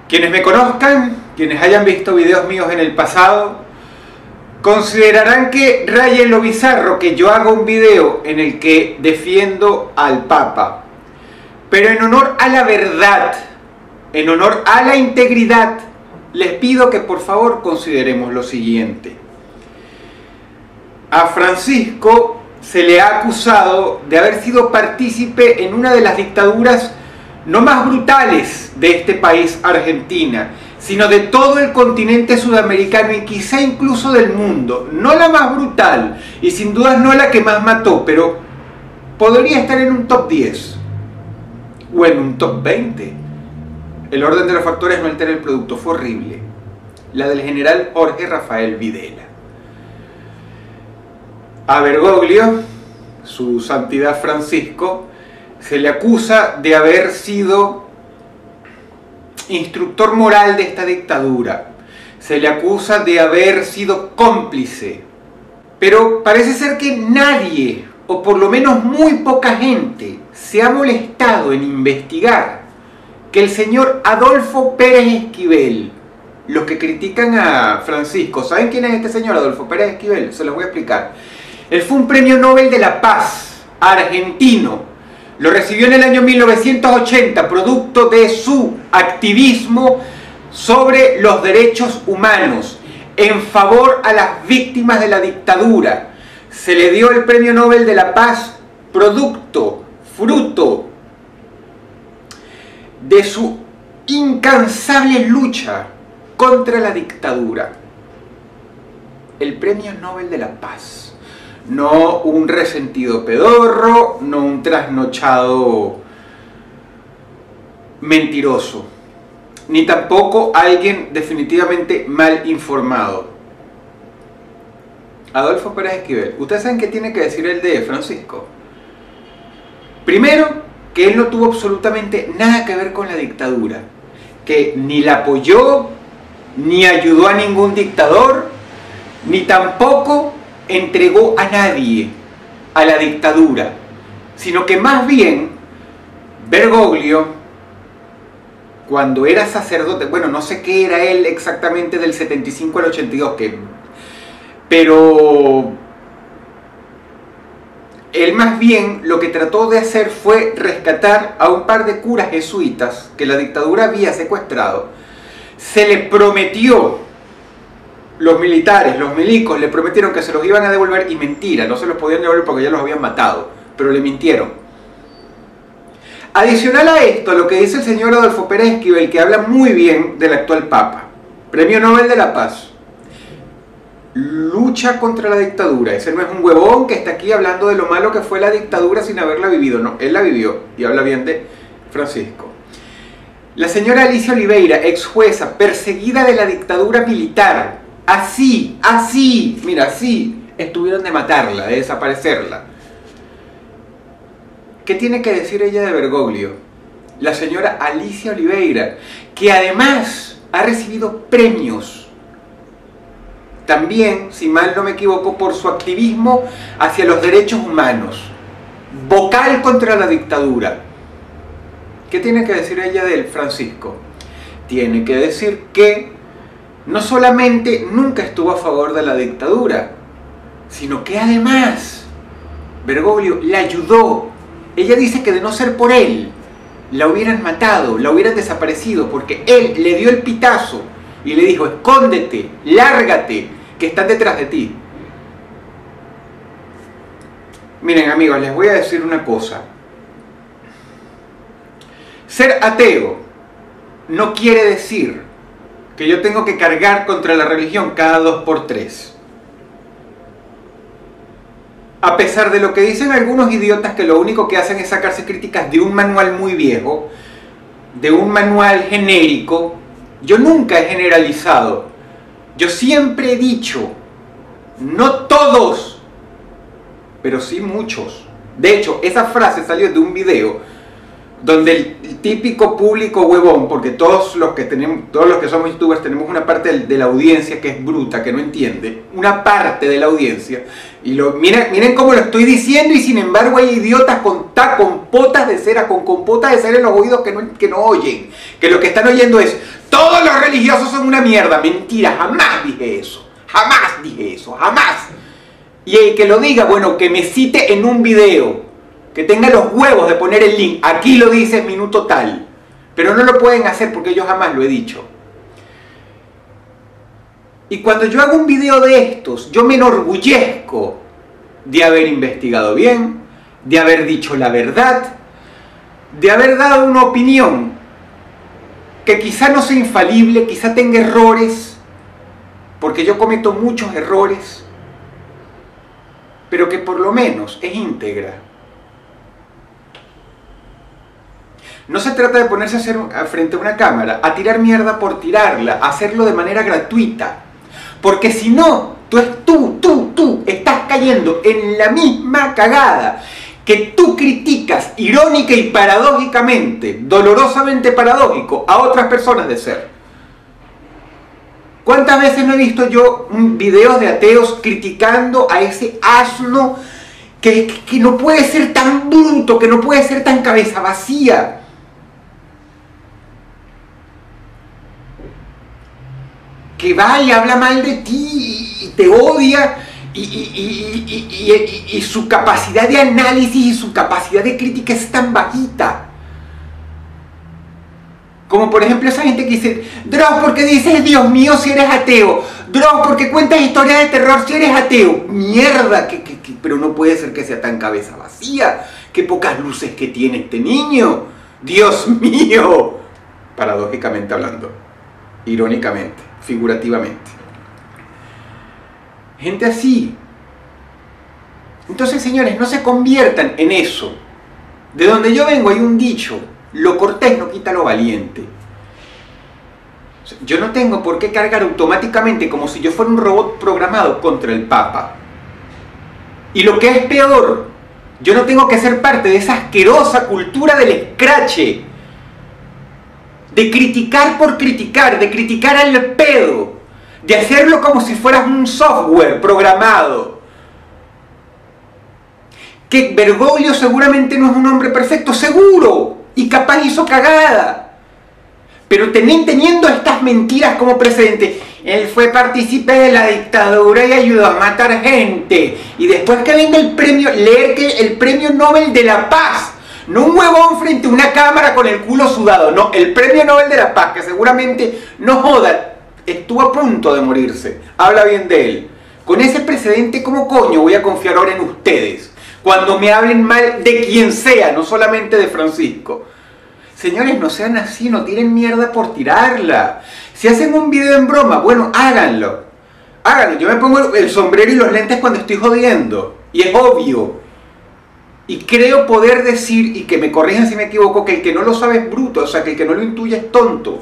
Quienes me conozcan, quienes hayan visto videos míos en el pasado, considerarán que raya en lo bizarro que yo haga un video en el que defiendo al Papa. Pero en honor a la verdad, en honor a la integridad, les pido que por favor consideremos lo siguiente. A Francisco se le ha acusado de haber sido partícipe en una de las dictaduras no más brutales de este país, Argentina, sino de todo el continente sudamericano y quizá incluso del mundo. No la más brutal y sin dudas no la que más mató, pero podría estar en un top 10 o en un top 20. El orden de los factores no altera el producto, fue horrible. La del general Jorge Rafael Videla. A Bergoglio, su santidad Francisco, se le acusa de haber sido instructor moral de esta dictadura. Se le acusa de haber sido cómplice. Pero parece ser que nadie, o por lo menos muy poca gente, se ha molestado en investigar que el señor Adolfo Pérez Esquivel, los que critican a Francisco, ¿saben quién es este señor Adolfo Pérez Esquivel? Se los voy a explicar. Él fue un premio Nobel de la Paz, argentino. Lo recibió en el año 1980, producto de su activismo sobre los derechos humanos, en favor a las víctimas de la dictadura. Se le dio el premio Nobel de la Paz, fruto de su incansable lucha contra la dictadura. El premio Nobel de la Paz. No un resentido pedorro, no un trasnochado mentiroso, ni tampoco alguien definitivamente mal informado. Adolfo Pérez Esquivel, ¿ustedes saben qué tiene que decir el de Francisco? Primero, que él no tuvo absolutamente nada que ver con la dictadura, que ni la apoyó, ni ayudó a ningún dictador, ni tampoco entregó a nadie a la dictadura, sino que más bien Bergoglio, cuando era sacerdote, bueno, no sé qué era él exactamente del 75 al 82, pero él más bien lo que trató de hacer fue rescatar a un par de curas jesuitas que la dictadura había secuestrado. Se le prometió, los militares, los milicos, le prometieron que se los iban a devolver y mentira, no se los podían devolver porque ya los habían matado, pero le mintieron. Adicional a esto, a lo que dice el señor Adolfo Pérez Esquivel, que habla muy bien del actual Papa, Premio Nobel de la Paz, lucha contra la dictadura. Ese no es un huevón que está aquí hablando de lo malo que fue la dictadura sin haberla vivido, no, él la vivió y habla bien de Francisco. La señora Alicia Oliveira, ex jueza, perseguida de la dictadura militar, así, mira, así estuvieron de matarla, de desaparecerla. ¿Qué tiene que decir ella de Bergoglio? La señora Alicia Oliveira, que además ha recibido premios, también, si mal no me equivoco, por su activismo hacia los derechos humanos, vocal contra la dictadura. ¿Qué tiene que decir ella del Francisco? Tiene que decir que no solamente nunca estuvo a favor de la dictadura, sino que además Bergoglio la ayudó. Ella dice que de no ser por él, la hubieran matado, la hubieran desaparecido, porque él le dio el pitazo y le dijo: escóndete, lárgate, que están detrás de ti. Miren, amigos, les voy a decir una cosa. Ser ateo no quiere decir que yo tengo que cargar contra la religión cada 2x3. A pesar de lo que dicen algunos idiotas que lo único que hacen es sacarse críticas de un manual muy viejo, de un manual genérico, yo nunca he generalizado. Yo siempre he dicho, no todos, pero sí muchos. De hecho, esa frase salió de un video donde el típico público huevón, porque todos los que somos youtubers tenemos una parte de la audiencia que es bruta, que no entiende, una parte de la audiencia, y miren cómo lo estoy diciendo, y sin embargo hay idiotas con potas de cera, con compotas de cera en los oídos que no oyen, que lo que están oyendo es todos los religiosos son una mierda. Mentira, jamás dije eso. Jamás dije eso, jamás. Y el que lo diga, bueno, que me cite en un video, que tenga los huevos de poner el link. Aquí lo dice minuto tal. Pero no lo pueden hacer porque yo jamás lo he dicho. Y cuando yo hago un video de estos, yo me enorgullezco de haber investigado bien, de haber dicho la verdad, de haber dado una opinión que quizá no sea infalible, quizá tenga errores, porque yo cometo muchos errores, pero que por lo menos es íntegra. No se trata de ponerse a hacer frente a una cámara, a tirar mierda por tirarla, a hacerlo de manera gratuita. Porque si no, tú estás cayendo en la misma cagada que tú criticas irónica y paradójicamente, dolorosamente paradójico, a otras personas de ser. ¿Cuántas veces no he visto yo videos de ateos criticando a ese asno que no puede ser tan bruto, que no puede ser tan cabeza vacía? Que va y habla mal de ti y te odia y su capacidad de análisis y su capacidad de crítica es tan bajita. Como por ejemplo esa gente que dice: Dross, ¿por qué dices Dios mío si eres ateo? Dross, ¿por qué cuentas historias de terror si eres ateo? Mierda, pero no puede ser que sea tan cabeza vacía. Qué pocas luces que tiene este niño. Dios mío. Paradójicamente hablando. Irónicamente. Figurativamente. Gente así. Entonces, señores, no se conviertan en eso. De donde yo vengo hay un dicho: lo cortés no quita lo valiente. O sea, yo no tengo por qué cargar automáticamente como si yo fuera un robot programado contra el Papa. Y lo que es peor, yo no tengo que ser parte de esa asquerosa cultura del escrache. De criticar por criticar, de criticar al pedo, de hacerlo como si fueras un software programado. Que Bergoglio seguramente no es un hombre perfecto, seguro, y capaz hizo cagada. Pero teniendo estas mentiras como precedente: él fue partícipe de la dictadura y ayudó a matar gente. Y después que venga el premio, leer que el premio Nobel de la Paz. No un huevón frente a una cámara con el culo sudado, no, el premio Nobel de la Paz, que seguramente, no joda, estuvo a punto de morirse. Habla bien de él. Con ese precedente, ¿cómo coño voy a confiar ahora en ustedes? Cuando me hablen mal de quien sea, no solamente de Francisco. Señores, no sean así, no tiren mierda por tirarla. Si hacen un video en broma, bueno, háganlo. Háganlo. Yo me pongo el sombrero y los lentes cuando estoy jodiendo. Y es obvio. Y creo poder decir, y que me corrijan si me equivoco, que el que no lo sabe es bruto, o sea, que el que no lo intuye es tonto.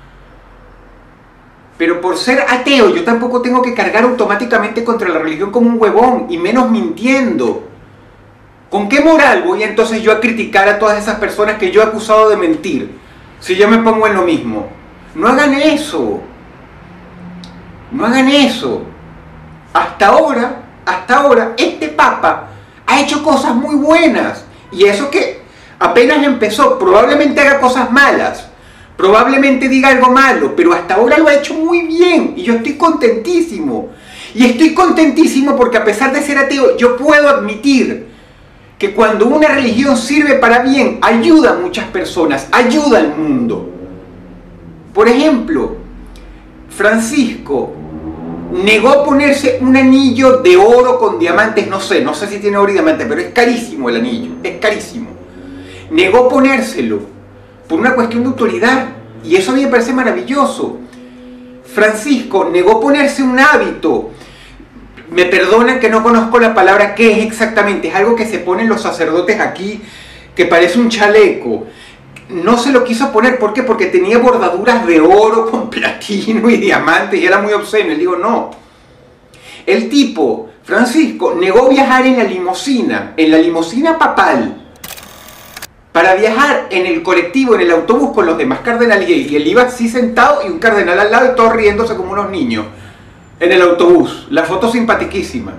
Pero por ser ateo, yo tampoco tengo que cargar automáticamente contra la religión como un huevón, y menos mintiendo. ¿Con qué moral voy entonces yo a criticar a todas esas personas que yo he acusado de mentir, si yo me pongo en lo mismo? No hagan eso. No hagan eso. Hasta ahora, este Papa ha hecho cosas muy buenas, y eso que apenas empezó, probablemente haga cosas malas, probablemente diga algo malo, pero hasta ahora lo ha hecho muy bien, y yo estoy contentísimo. Y estoy contentísimo porque, a pesar de ser ateo, yo puedo admitir que cuando una religión sirve para bien, ayuda a muchas personas, ayuda al mundo. Por ejemplo, Francisco negó ponerse un anillo de oro con diamantes, no sé si tiene oro y diamantes, pero es carísimo el anillo, es carísimo. Negó ponérselo por una cuestión de autoridad, y eso a mí me parece maravilloso. Francisco negó ponerse un hábito, me perdonan que no conozco la palabra que es exactamente, es algo que se ponen los sacerdotes aquí, que parece un chaleco. No se lo quiso poner, ¿por qué? Porque tenía bordaduras de oro con platino y diamantes y era muy obsceno. Y digo, no. El tipo, Francisco, negó viajar en la limusina papal, para viajar en el colectivo, en el autobús con los demás cardenales, y él iba así sentado y un cardenal al lado y todos riéndose como unos niños en el autobús. La foto simpatiquísima.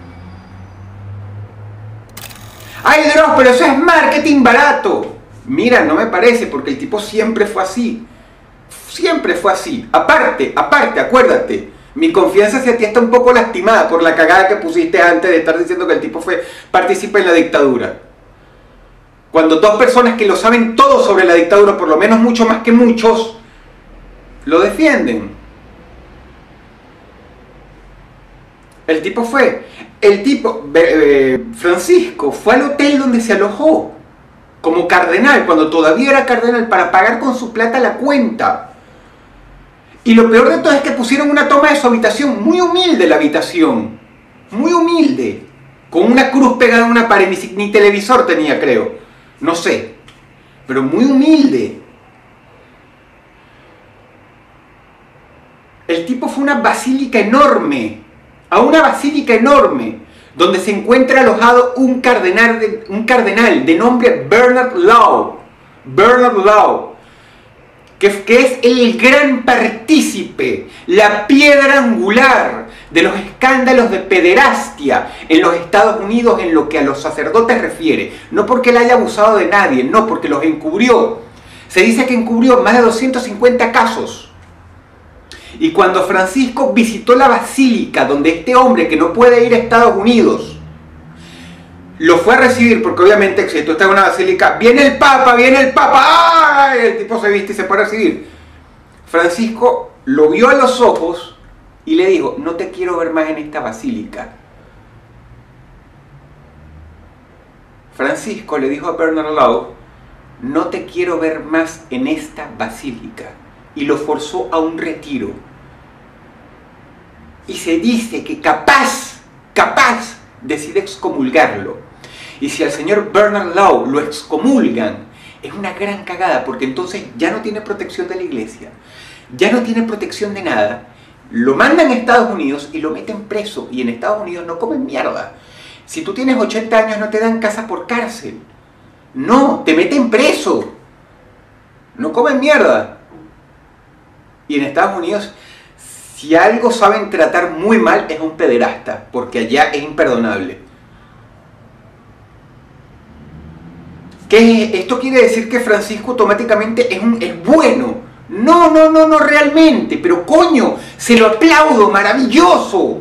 ¡Ay, Dross, pero eso es marketing barato! Mira, no me parece, porque el tipo siempre fue así. siempre fue así. Aparte, acuérdate, mi confianza hacia ti está un poco lastimada por la cagada que pusiste antes de estar diciendo que el tipo fue partícipe en la dictadura. Cuando dos personas que lo saben todo sobre la dictadura, por lo menos mucho más que muchos, lo defienden. Francisco fue al hotel donde se alojó como cardenal, cuando todavía era cardenal, para pagar con su plata la cuenta. Y lo peor de todo es que pusieron una toma de su habitación, muy humilde la habitación, muy humilde, con una cruz pegada en una pared, ni televisor tenía, creo, no sé, pero muy humilde. El tipo fue a una basílica enorme, donde se encuentra alojado un cardenal de nombre Bernard Law, que es el gran partícipe, la piedra angular de los escándalos de pederastia en los Estados Unidos en lo que a los sacerdotes refiere. No porque él haya abusado de nadie, no, porque los encubrió. Se dice que encubrió más de 250 casos. Y cuando Francisco visitó la basílica donde este hombre que no puede ir a Estados Unidos lo fue a recibir, porque obviamente si tú estás en una basílica, viene el Papa, ¡ay! El tipo se viste y se puede recibir. Francisco lo vio a los ojos y le dijo, no te quiero ver más en esta basílica. Francisco le dijo a Bernard Law, no te quiero ver más en esta basílica. Y lo forzó a un retiro. Y se dice que capaz decide excomulgarlo. Y si al señor Bernard Law lo excomulgan, es una gran cagada, porque entonces ya no tiene protección de la iglesia, ya no tiene protección de nada, lo mandan a Estados Unidos y lo meten preso, y en Estados Unidos no comen mierda. Si tú tienes 80 años no te dan casa por cárcel, no, te meten preso, no comen mierda. Y en Estados Unidos, si algo saben tratar muy mal es a un pederasta, porque allá es imperdonable. ¿Esto quiere decir que Francisco automáticamente es bueno? No, realmente, pero coño, se lo aplaudo, maravilloso,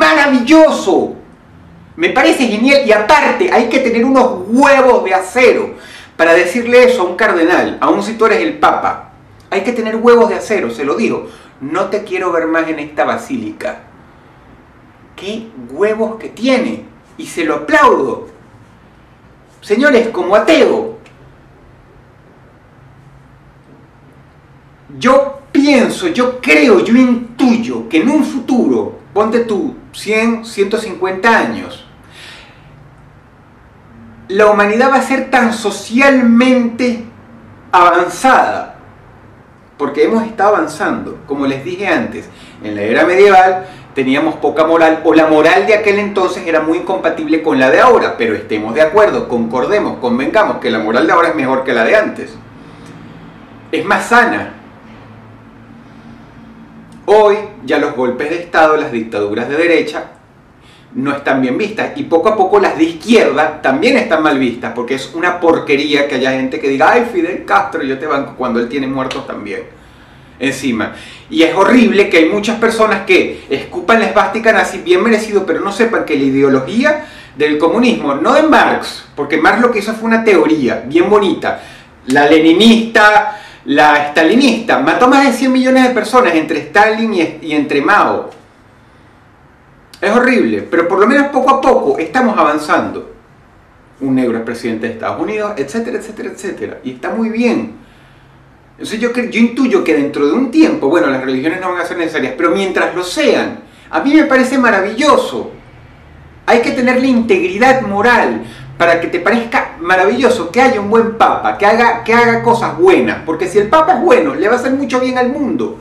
me parece genial. Y aparte hay que tener unos huevos de acero para decirle eso a un cardenal, aun si tú eres el Papa. Hay que tener huevos de acero, se lo digo, no te quiero ver más en esta basílica. ¿Qué huevos que tiene? Y se lo aplaudo. Señores, como ateo, yo pienso, yo creo, yo intuyo que en un futuro, ponte tú, 100, 150 años, la humanidad va a ser tan socialmente avanzada, porque hemos estado avanzando, como les dije antes, en la era medieval teníamos poca moral, o la moral de aquel entonces era muy incompatible con la de ahora, pero estemos de acuerdo, concordemos, convengamos que la moral de ahora es mejor que la de antes. Es más sana. Hoy ya los golpes de Estado, las dictaduras de derecha, no están bien vistas, y poco a poco las de izquierda también están mal vistas, porque es una porquería que haya gente que diga, ay, Fidel Castro, yo te banco, cuando él tiene muertos también encima. Y es horrible que hay muchas personas que escupan la esvástica nazi, bien merecido, pero no sepan que la ideología del comunismo, no de Marx, porque Marx lo que hizo fue una teoría bien bonita, la leninista, la stalinista, mató más de 100 millones de personas entre Stalin y entre Mao. Es horrible, pero por lo menos poco a poco estamos avanzando. Un negro es presidente de Estados Unidos, etcétera, etcétera, etcétera, y está muy bien. Entonces yo intuyo que dentro de un tiempo, bueno, las religiones no van a ser necesarias, pero mientras lo sean, a mí me parece maravilloso. Hay que tener la integridad moral para que te parezca maravilloso que haya un buen papa, que haga cosas buenas, porque si el papa es bueno, le va a hacer mucho bien al mundo.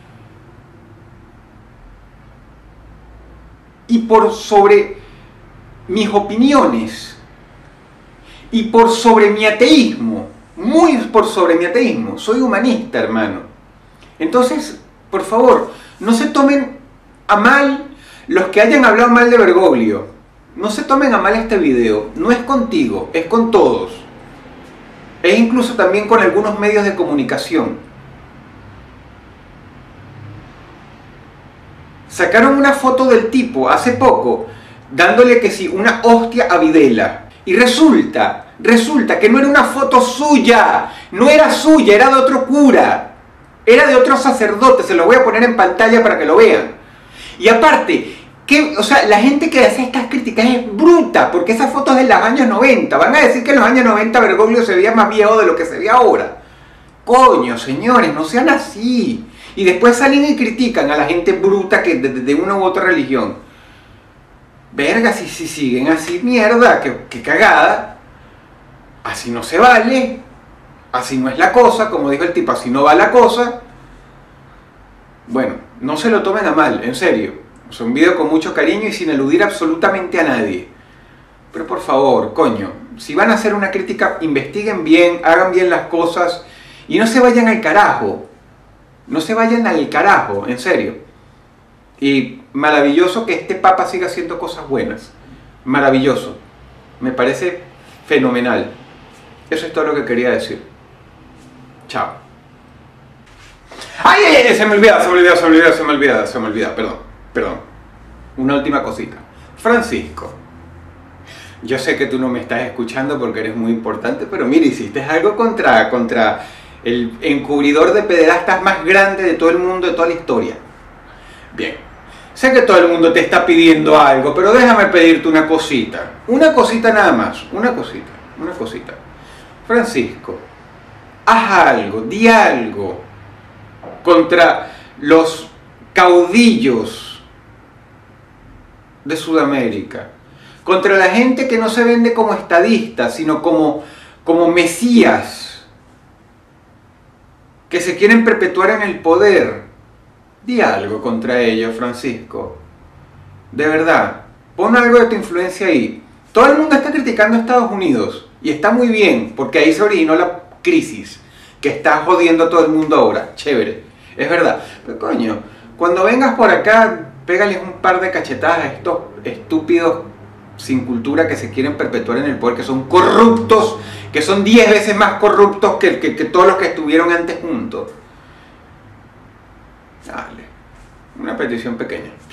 Y por sobre mis opiniones, y por sobre mi ateísmo, muy por sobre mi ateísmo, soy humanista, hermano. Entonces, por favor, no se tomen a mal los que hayan hablado mal de Bergoglio. No se tomen a mal este video, no es contigo, es con todos. Es incluso también con algunos medios de comunicación. Sacaron una foto del tipo hace poco, dándole que sí, una hostia a Videla. Y resulta que no era una foto suya, no era suya, era de otro cura, era de otro sacerdote. Se lo voy a poner en pantalla para que lo vean. Y aparte, o sea, la gente que hace estas críticas es bruta, porque esas fotos de los años 90, van a decir que en los años 90 Bergoglio se veía más viejo de lo que se ve ahora. Coño, señores, no sean así. Y después salen y critican a la gente bruta que de una u otra religión. Verga, si siguen así, mierda, que cagada. Así no se vale. Así no es la cosa, como dijo el tipo, así no va la cosa. Bueno, no se lo tomen a mal, en serio. Es un video con mucho cariño y sin eludir absolutamente a nadie. Pero por favor, coño, si van a hacer una crítica, investiguen bien, hagan bien las cosas y no se vayan al carajo. No se vayan al carajo, en serio. Y maravilloso que este papa siga haciendo cosas buenas. Maravilloso. Me parece fenomenal. Eso es todo lo que quería decir. Chao. ¡Ay! Se me olvida. Perdón. Una última cosita. Francisco. Yo sé que tú no me estás escuchando porque eres muy importante, pero mira, hiciste algo contra el encubridor de pederastas más grande de todo el mundo, de toda la historia. Bien, sé que todo el mundo te está pidiendo algo, pero déjame pedirte una cosita. Una cosita nada más, una cosita. Francisco, haz algo, di algo contra los caudillos de Sudamérica, contra la gente que no se vende como estadista, sino como mesías, que se quieren perpetuar en el poder. Di algo contra ellos, Francisco. De verdad, pon algo de tu influencia ahí. Todo el mundo está criticando a Estados Unidos, y está muy bien, porque ahí se originó la crisis, que está jodiendo a todo el mundo ahora. Chévere, es verdad. Pero coño, cuando vengas por acá, pégales un par de cachetadas a estos estúpidos sin cultura que se quieren perpetuar en el poder, que son corruptos, que son 10 veces más corruptos que todos los que estuvieron antes juntos. Dale, una petición pequeña.